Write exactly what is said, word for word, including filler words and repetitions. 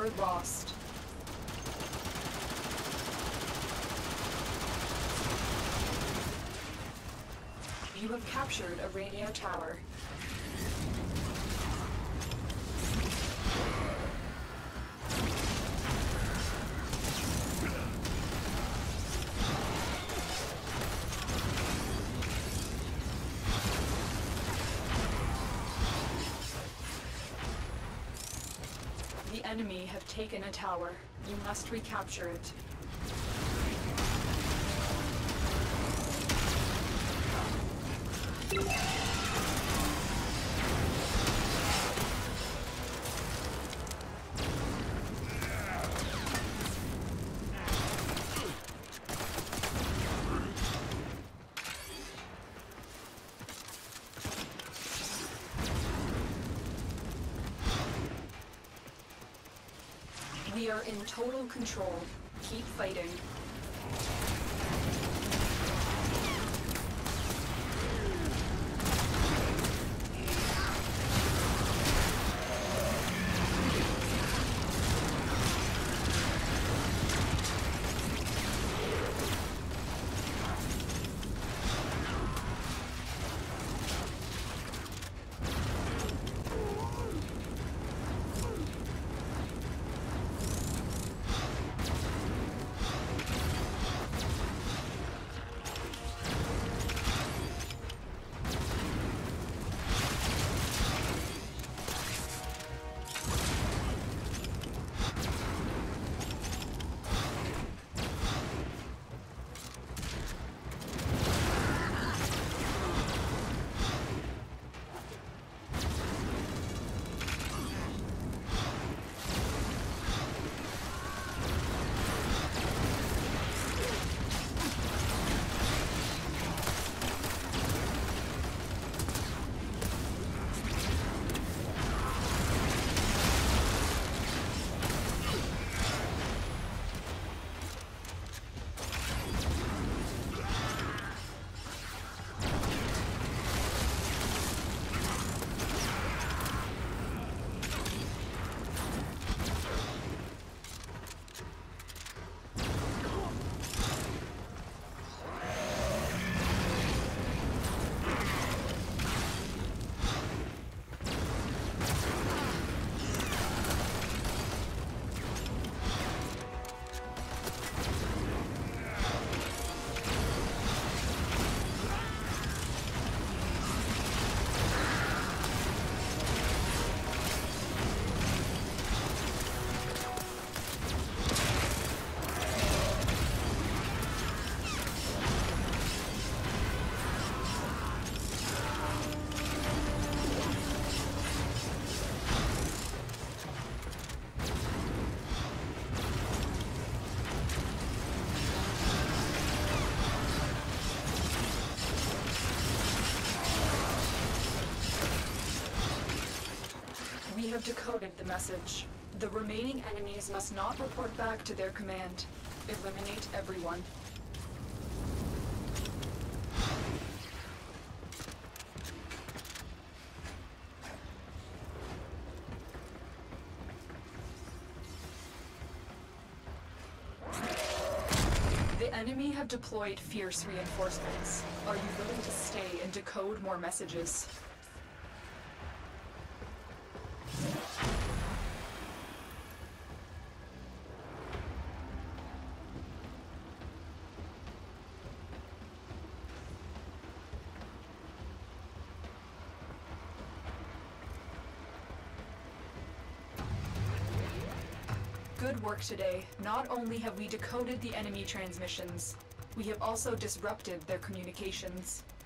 tower lost. You have captured a radio tower. The enemy have taken a tower. You must recapture it. We are in total control. Keep fighting. We have decoded the message. The remaining enemies must not report back to their command. Eliminate everyone. The enemy have deployed fierce reinforcements. Are you willing to stay and decode more messages? Good work today. Not only have we decoded the enemy transmissions, we have also disrupted their communications.